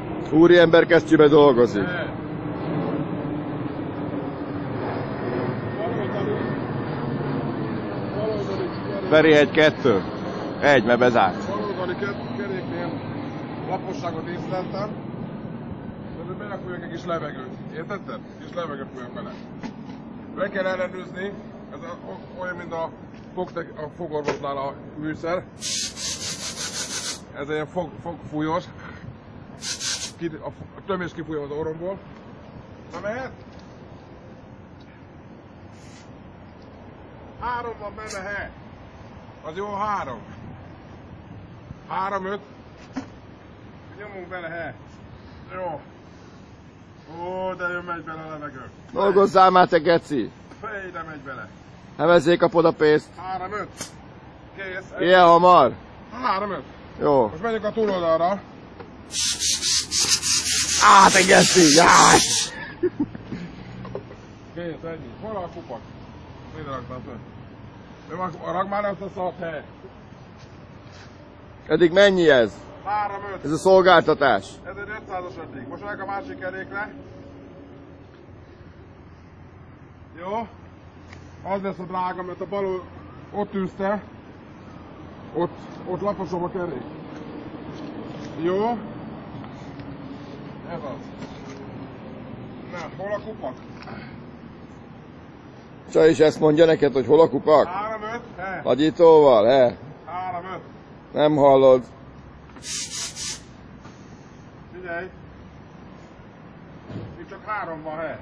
Úriember kesztyűbe dolgozik. Feri 1-2. 1, mert bezárt. Baloldali keréknél laposságot észleltem, de belefújjak egy kis levegőt. Értetted? Kis levegőt fújjak bele. Le kell ellenőrizni, ez olyan, mint a fogorvosnál a műszer. Ez egy fogfújós. A tömés kifújja az orromból. Na mehet? 3 van benne, he. Az jó 3. 3-5. Nyomunk bele, he. Jó. Ó, de jön, megy bele a levegő. Dolgozzál már, te geci! Fejre megy bele. Hevezzék kapod a pénzt. 3-5. Kész. Ilyen hamar? 3-5. Jó. Most megyünk a túloldalra. Á, te geci! Jás! Kész, ennyi. Hol a kupak? Ide raktad föl. Rak már ezt a szart, he. Eddig mennyi ez? 3-5. Ez a szolgáltatás. Ez egy 500-as eddig. Most megyek a másik kerékre. Jó? Az lesz a drága, mert a bal ott űzte. Ott laposom a kerék. Jó? Ez az. Nem, hol a kupak? Csaj is ezt mondja neked, hogy hol a kupak? 3-5, he? Nagyítóval, he? 3-5. Nem hallod. Figyelj! Itt csak 3 van, he?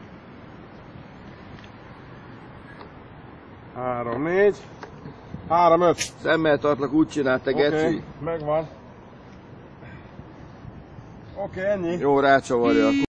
3, 4, 3, 5. Szemmel tartlak, úgy csinált, te geci. Oké, megvan. Oké, ennyi. Jó, rácsavarja.